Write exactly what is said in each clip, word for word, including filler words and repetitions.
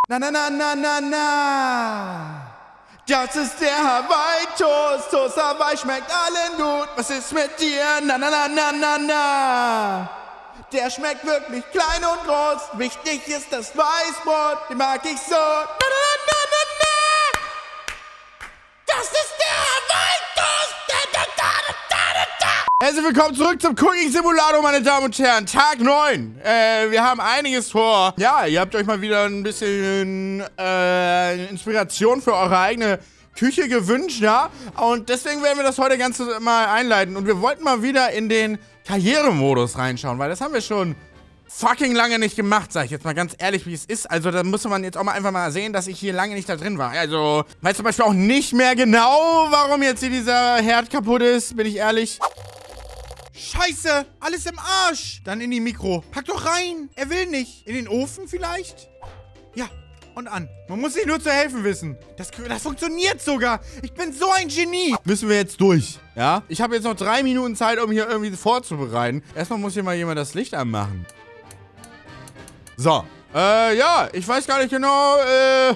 Na, na, na, na, na, na. Das ist der Hawaii-Toast. Toast Hawaii schmeckt allen gut. Was ist mit dir? Na, na, na, na, na, na. Der schmeckt wirklich klein und groß. Wichtig ist das Weißbrot. Den mag ich so. Na, na, na, na, na. Das ist der Hawaii-Toast. Da, da, da, da, da, da. Herzlich willkommen zurück zum Cooking Simulator, meine Damen und Herren. Tag neun. Äh, wir haben einiges vor. Ja, ihr habt euch mal wieder ein bisschen äh, Inspiration für eure eigene Küche gewünscht, ja? Und deswegen werden wir das heute ganz mal einleiten. Und wir wollten mal wieder in den Karrieremodus reinschauen, weil das haben wir schon fucking lange nicht gemacht, sag ich jetzt mal ganz ehrlich, wie es ist. Also da muss man jetzt auch mal einfach mal sehen, dass ich hier lange nicht da drin war. Also, weiß zum Beispiel auch nicht mehr genau, warum jetzt hier dieser Herd kaputt ist, bin ich ehrlich. Scheiße, alles im Arsch. Dann in die Mikro. Pack doch rein. Er will nicht. In den Ofen vielleicht? Ja, und an. Man muss sich nur zu helfen wissen. Das, das funktioniert sogar. Ich bin so ein Genie. Müssen wir jetzt durch, ja? Ich habe jetzt noch drei Minuten Zeit, um hier irgendwie vorzubereiten. Erstmal muss hier mal jemand das Licht anmachen. So. Äh, ja, ich weiß gar nicht genau, äh...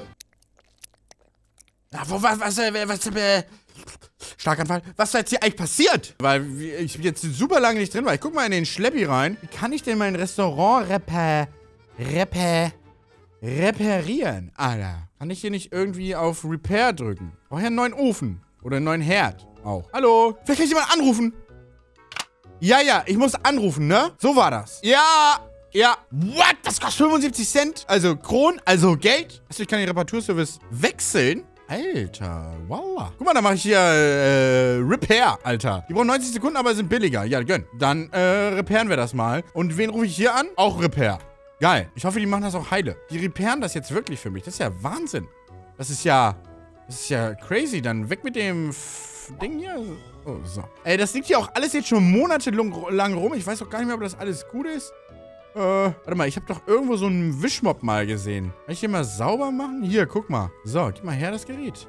Na, wo, was, was, äh, was, äh... Starkanfall. Was ist jetzt hier eigentlich passiert? Weil ich jetzt super lange nicht drin war. Ich guck mal in den Schleppi rein. Wie kann ich denn mein Restaurant repa... repa... reparieren? Alter. Kann ich hier nicht irgendwie auf Repair drücken? Ich brauche ja einen neuen Ofen. Oder einen neuen Herd. Auch. Hallo? Vielleicht kann ich jemand anrufen. Ja, ja. Ich muss anrufen, ne? So war das. Ja. Ja. What? Das kostet fünfundsiebzig Cent? Also Kronen? Also Geld? Achso, ich kann den Reparaturservice wechseln? Alter, wow. Guck mal, da mache ich hier äh, Repair, Alter. Die brauchen neunzig Sekunden, aber sind billiger. Ja, gönn. Dann äh, repairen wir das mal. Und wen rufe ich hier an? Auch Repair. Geil. Ich hoffe, die machen das auch heile. Die repairen das jetzt wirklich für mich. Das ist ja Wahnsinn. Das ist ja, das ist ja crazy. Dann weg mit dem F Ding hier. Oh, so. Ey, das liegt hier auch alles jetzt schon monatelang rum. Ich weiß auch gar nicht mehr, ob das alles gut ist. Äh, warte mal, ich habe doch irgendwo so einen Wischmopp mal gesehen. Kann ich den mal sauber machen? Hier, guck mal. So, gib mal her das Gerät.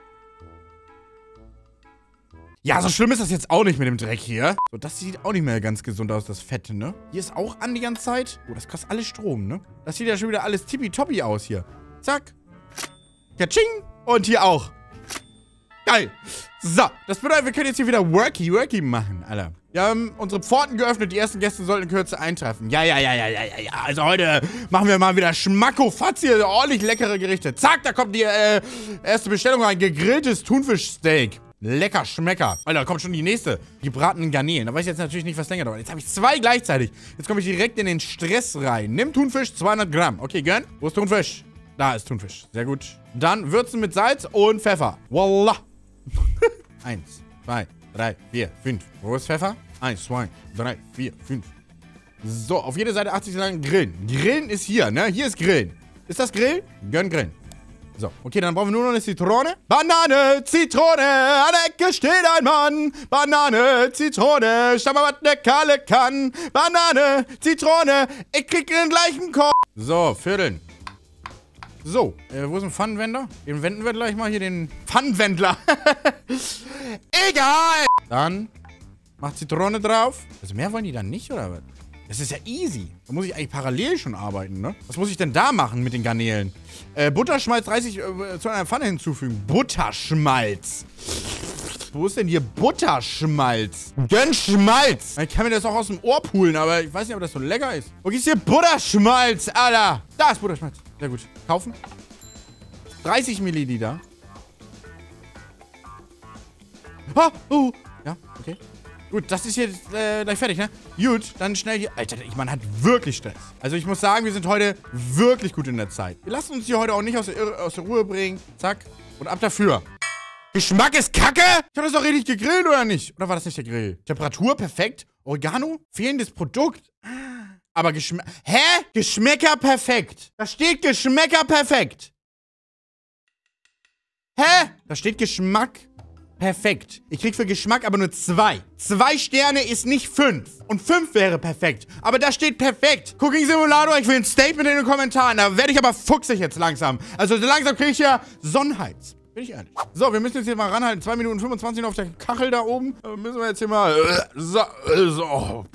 Ja, so schlimm ist das jetzt auch nicht mit dem Dreck hier. So, das sieht auch nicht mehr ganz gesund aus, das Fette, ne? Hier ist auch an die ganze Zeit. Oh, das kostet alles Strom, ne? Das sieht ja schon wieder alles tippitoppi aus hier. Zack. Katsching. Und hier auch. Geil. So, das bedeutet, wir können jetzt hier wieder Worky, Worky machen, Alter. Wir haben unsere Pforten geöffnet, die ersten Gäste sollten in Kürze eintreffen. Ja, ja, ja, ja, ja, ja, ja. Also heute machen wir mal wieder Schmackofatz hier, ordentlich leckere Gerichte. Zack, da kommt die äh, erste Bestellung rein. Gegrilltes Thunfischsteak. Lecker, Schmecker. Alter, da kommt schon die nächste. Gebratenen Garnelen. Da weiß ich jetzt natürlich nicht, was länger dauert. Jetzt habe ich zwei gleichzeitig. Jetzt komme ich direkt in den Stress rein. Nimm Thunfisch, zweihundert Gramm. Okay, gönn. Wo ist Thunfisch? Da ist Thunfisch. Sehr gut. Dann würzen mit Salz und Pfeffer. Voila. Eins, zwei, drei, vier, fünf. Wo ist Pfeffer? Eins, zwei, drei, vier, fünf. So, auf jeder Seite achtzig Sekunden grillen. Grillen ist hier, ne? Hier ist Grillen. Ist das Grill? Gönn Grillen. So, okay, dann brauchen wir nur noch eine Zitrone. Banane, Zitrone, an der Ecke steht ein Mann. Banane, Zitrone, schau mal, was der Kalle kann. Banane, Zitrone, ich krieg den gleichen Korb. So, vierteln. So, äh, wo ist ein Pfannenwender? Den wenden wir gleich mal hier, den Pfannenwendler. Egal. Dann macht Zitrone drauf. Also mehr wollen die dann nicht, oder was? Das ist ja easy. Da muss ich eigentlich parallel schon arbeiten, ne? Was muss ich denn da machen mit den Garnelen? Äh, Butterschmalz dreißig äh, zu einer Pfanne hinzufügen. Butterschmalz. Wo ist denn hier Butterschmalz? Gönn Schmalz. Ich kann mir das auch aus dem Ohr pulen, aber ich weiß nicht, ob das so lecker ist. Wo ist hier Butterschmalz, Alter? Da ist Butterschmalz. Sehr gut. Kaufen. dreißig Milliliter. Ah, uh. Ja, okay. Gut, das ist jetzt äh, gleich fertig, ne? Gut, dann schnell hier. Alter, ich, man hat wirklich Stress. Also ich muss sagen, wir sind heute wirklich gut in der Zeit. Wir lassen uns hier heute auch nicht aus der, aus der Ruhe bringen. Zack. Und ab dafür. Geschmack ist Kacke? Ich hab das doch richtig gegrillt, oder nicht? Oder war das nicht der Grill? Temperatur perfekt. Oregano? Fehlendes Produkt? Aber Geschmack... Hä? Geschmäcker perfekt. Da steht Geschmäcker perfekt. Hä? Da steht Geschmack perfekt. Ich krieg für Geschmack aber nur zwei. Zwei Sterne ist nicht fünf. Und fünf wäre perfekt. Aber da steht perfekt. Cooking Simulator, ich will ein Statement in den Kommentaren. Da werde ich aber fuchsig jetzt langsam. Also so langsam kriege ich ja Sonnenheiz. Bin ich ehrlich. So, wir müssen jetzt hier mal ranhalten. zwei Minuten fünfundzwanzig noch auf der Kachel da oben. Da müssen wir jetzt hier mal... So, so, oh, boah.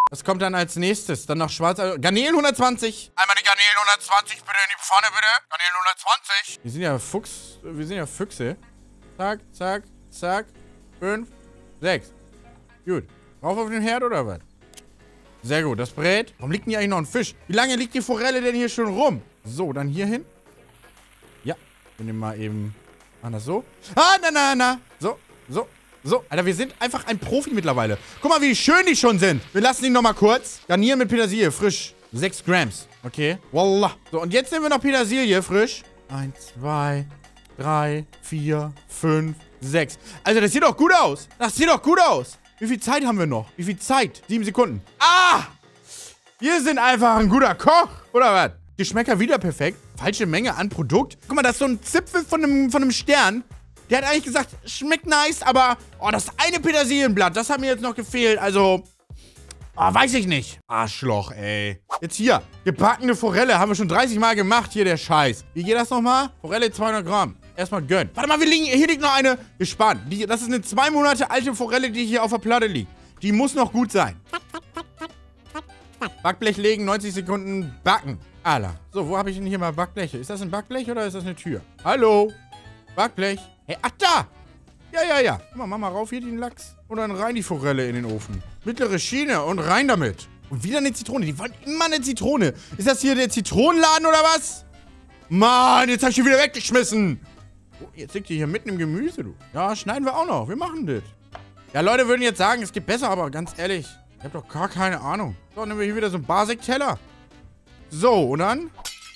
Was kommt dann als nächstes? Dann noch schwarz... Garnelen hundertzwanzig. Einmal die Garnelen hundertzwanzig, bitte in die Pfanne, bitte. Garnelen hundertzwanzig. Wir sind ja Fuchs... Wir sind ja Füchse. Zack, zack, zack. Fünf, sechs. Gut. Rauf auf den Herd oder was? Sehr gut, das brät. Warum liegt denn hier eigentlich noch ein Fisch? Wie lange liegt die Forelle denn hier schon rum? So, dann hier hin. Ja, wir nehmen mal eben... Machen das so. Ah, na, na, na. So, so, so. Alter, wir sind einfach ein Profi mittlerweile. Guck mal, wie schön die schon sind. Wir lassen die nochmal kurz. Garnieren mit Petersilie, frisch. sechs Gramm. Okay. Wallah. So, und jetzt nehmen wir noch Petersilie, frisch. eins, zwei, drei, vier, fünf, sechs. Also, das sieht doch gut aus. Das sieht doch gut aus. Wie viel Zeit haben wir noch? Wie viel Zeit? Sieben Sekunden. Ah! Wir sind einfach ein guter Koch. Oder was? Geschmäcker wieder perfekt. Falsche Menge an Produkt. Guck mal, das ist so ein Zipfel von einem, von einem Stern. Der hat eigentlich gesagt, schmeckt nice, aber... Oh, das eine Petersilienblatt, das hat mir jetzt noch gefehlt. Also... Oh, weiß ich nicht. Arschloch, ey. Jetzt hier. Gebackene Forelle. Haben wir schon dreißig Mal gemacht. Hier der Scheiß. Wie geht das nochmal? Forelle zweihundert Gramm. Erstmal gönnen. Warte mal, wir liegen, hier liegt noch eine. Gespannt. Die, das ist eine zwei Monate alte Forelle, die hier auf der Platte liegt. Die muss noch gut sein. Backblech legen, neunzig Sekunden backen. Alter. So, wo habe ich denn hier mal Backbleche? Ist das ein Backblech oder ist das eine Tür? Hallo? Backblech. Hey, ach da! Ja, ja, ja. Guck mal, mach mal rauf hier den Lachs. Und dann rein die Forelle in den Ofen. Mittlere Schiene und rein damit. Und wieder eine Zitrone. Die wollen immer eine Zitrone. Ist das hier der Zitronenladen oder was? Mann, jetzt hab ich die wieder weggeschmissen. Oh, jetzt liegt die hier mitten im Gemüse, du. Ja, schneiden wir auch noch. Wir machen das. Ja, Leute würden jetzt sagen, es geht besser, aber ganz ehrlich, ich hab doch gar keine Ahnung. So, dann nehmen wir hier wieder so einen Basic-Teller. So, und dann?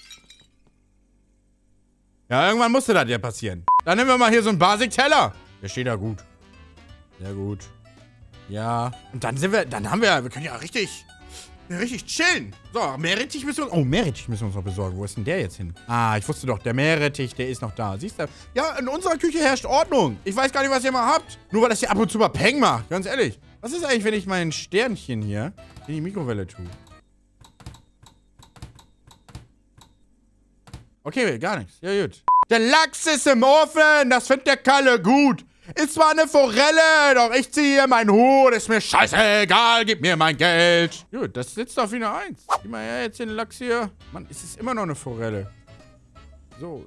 Ja, irgendwann musste das ja passieren. Dann nehmen wir mal hier so einen Basic-Teller. Der steht da gut. Sehr gut. Ja. Und dann sind wir, dann haben wir, wir können ja richtig, richtig chillen. So, Meerrettich müssen wir uns, oh, Meerrettich müssen wir uns noch besorgen. Wo ist denn der jetzt hin? Ah, ich wusste doch, der Meerrettich, der ist noch da. Siehst du? Ja, in unserer Küche herrscht Ordnung. Ich weiß gar nicht, was ihr mal habt. Nur weil das hier ab und zu mal Peng macht. Ganz ehrlich. Was ist eigentlich, wenn ich mein Sternchen hier in die Mikrowelle tue? Okay, gar nichts. Ja, gut. Der Lachs ist im Ofen. Das findet der Kalle gut. Ist zwar eine Forelle, doch ich ziehe meinen Hut. Ist mir scheißegal, gib mir mein Geld. Gut, das sitzt auf wie eine Eins. Gib mal her jetzt den Lachs hier. Mann, es ist immer noch eine Forelle. So.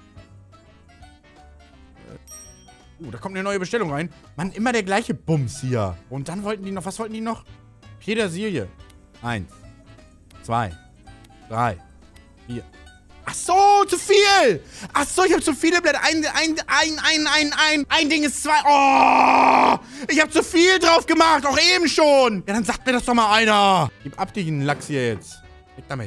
Uh, da kommt eine neue Bestellung rein. Mann, immer der gleiche Bums hier. Und dann wollten die noch, was wollten die noch? Petersilie. Eins. Zwei. Drei. Vier. Ach so, zu viel. Ach so, ich habe zu viele Blätter. Ein, ein, ein, ein, ein, ein. Ein Ding ist zwei. Oh, ich habe zu viel drauf gemacht. Auch eben schon. Ja, dann sagt mir das doch mal einer. Gib ab den Lachs hier jetzt. Weg damit.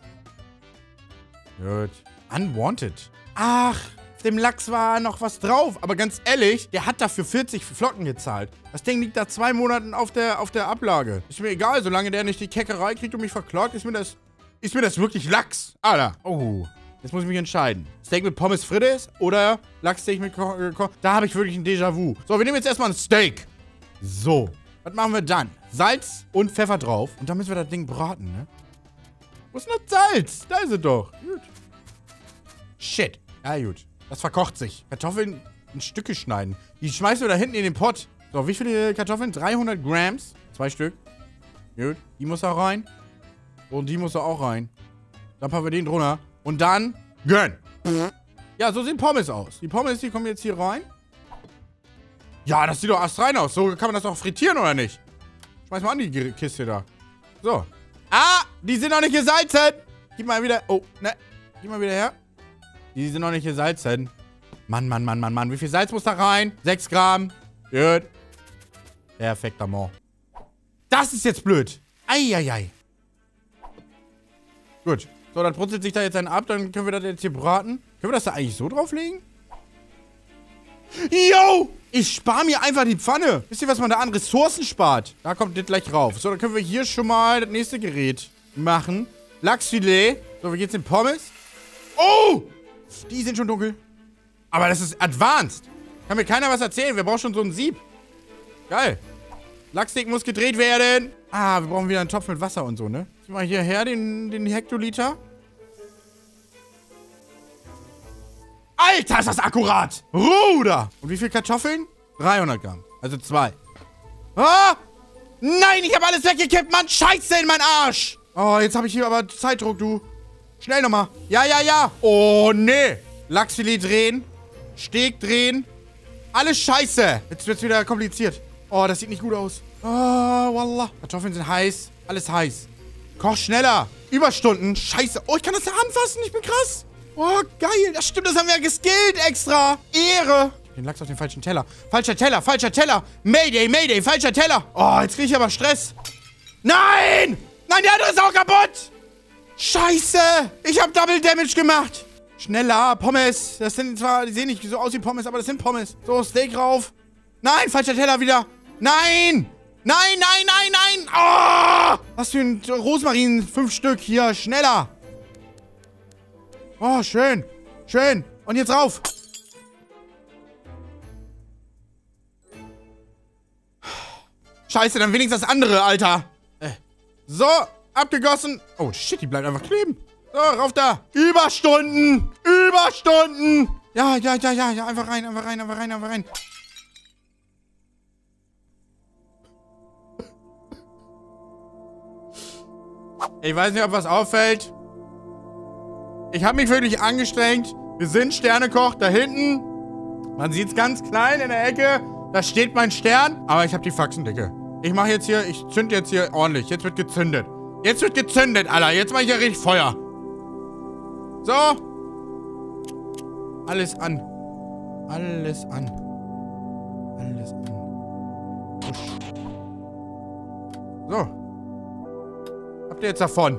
Gut. Unwanted. Ach, auf dem Lachs war noch was drauf. Aber ganz ehrlich, der hat dafür vierzig Flocken gezahlt. Das Ding liegt da zwei Monaten auf der, auf der Ablage. Ist mir egal, solange der nicht die Keckerei kriegt und mich verklagt, ist mir das... Ist mir das wirklich Lachs? Alter. Oh. Jetzt muss ich mich entscheiden. Steak mit Pommes frites oder Lachssteak mit Ko Ko Da habe ich wirklich ein Déjà-vu. So, wir nehmen jetzt erstmal ein Steak. So. Was machen wir dann? Salz und Pfeffer drauf. Und dann müssen wir das Ding braten, ne? Wo ist denn das Salz? Da ist es doch. Gut. Shit. Ja, gut. Das verkocht sich. Kartoffeln in Stücke schneiden. Die schmeißen wir da hinten in den Pott. So, wie viele Kartoffeln? dreihundert Gramm. Zwei Stück. Gut. Die muss da rein. Und die muss da auch rein. Dann packen wir den drunter. Und dann gönn. Ja, so sehen Pommes aus. Die Pommes, die kommen jetzt hier rein. Ja, das sieht doch astrein aus. So kann man das doch frittieren, oder nicht? Schmeiß mal an die Kiste da. So. Ah, die sind noch nicht gesalzen. Gib mal wieder. Oh, ne. Gib mal wieder her. Die sind noch nicht gesalzen. Mann, Mann, Mann, Mann, Mann. Wie viel Salz muss da rein? sechs Gramm. Gut. Perfekt, Amor. Das ist jetzt blöd. Eieiei. Gut. So, dann brutzelt sich da jetzt einen ab. Dann können wir das jetzt hier braten. Können wir das da eigentlich so drauflegen? Yo! Ich spare mir einfach die Pfanne. Wisst ihr, was man da an Ressourcen spart? Da kommt das gleich rauf. So, dann können wir hier schon mal das nächste Gerät machen. Lachsfilet. So, wie geht's den Pommes? Oh! Die sind schon dunkel. Aber das ist advanced. Kann mir keiner was erzählen. Wir brauchen schon so ein Sieb. Geil. Lachssteak muss gedreht werden. Ah, wir brauchen wieder einen Topf mit Wasser und so, ne? Zieh mal hierher den, den Hektoliter. Alter, ist das akkurat! Bruder! Und wie viel Kartoffeln? dreihundert Gramm. Also zwei. Ah! Nein, ich habe alles weggekippt, Mann. Scheiße in meinen Arsch. Oh, jetzt habe ich hier aber Zeitdruck, du. Schnell nochmal. Ja, ja, ja. Oh, nee. Lachsfilet drehen. Steak drehen. Alles scheiße. Jetzt wird's wieder kompliziert. Oh, das sieht nicht gut aus. Oh, wallah. Kartoffeln sind heiß. Alles heiß. Koch schneller. Überstunden. Scheiße. Oh, ich kann das da anfassen. Ich bin krass. Oh, geil. Das stimmt, das haben wir ja geskillt extra. Ehre. Den Lachs auf den falschen Teller. Falscher Teller, falscher Teller. Mayday, Mayday, falscher Teller. Oh, jetzt kriege ich aber Stress. Nein! Nein, der andere ist auch kaputt. Scheiße. Ich habe Double Damage gemacht. Schneller. Pommes. Das sind zwar, die sehen nicht so aus wie Pommes, aber das sind Pommes. So, Steak rauf. Nein, falscher Teller wieder. Nein! Nein, nein, nein, nein! Oh! Was für ein Rosmarin? Fünf Stück. Hier, schneller. Oh, schön. Schön. Und jetzt rauf. Scheiße, dann wenigstens das andere, Alter. Äh. So, abgegossen. Oh, shit, die bleibt einfach kleben. So, rauf da. Überstunden. Überstunden. Ja, ja, ja, ja, ja. Einfach rein, einfach rein, einfach rein, einfach rein. Ich weiß nicht, ob was auffällt. Ich habe mich wirklich angestrengt. Wir sind Sternekoch da hinten. Man sieht es ganz klein in der Ecke. Da steht mein Stern. Aber ich habe die Faxen dicke. Ich mache jetzt hier, ich zünd jetzt hier ordentlich. Jetzt wird gezündet. Jetzt wird gezündet, Alter. Jetzt mache ich ja richtig Feuer. So. Alles an. Alles an. Alles an. So. Habt ihr jetzt davon?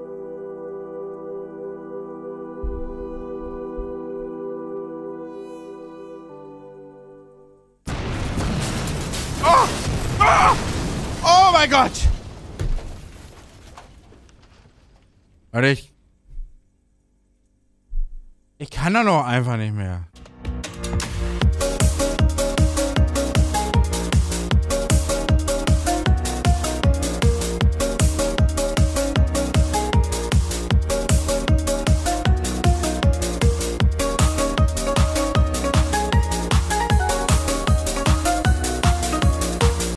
Oh! Oh! Oh mein Gott! Warte, ich... Ich kann da noch einfach nicht mehr.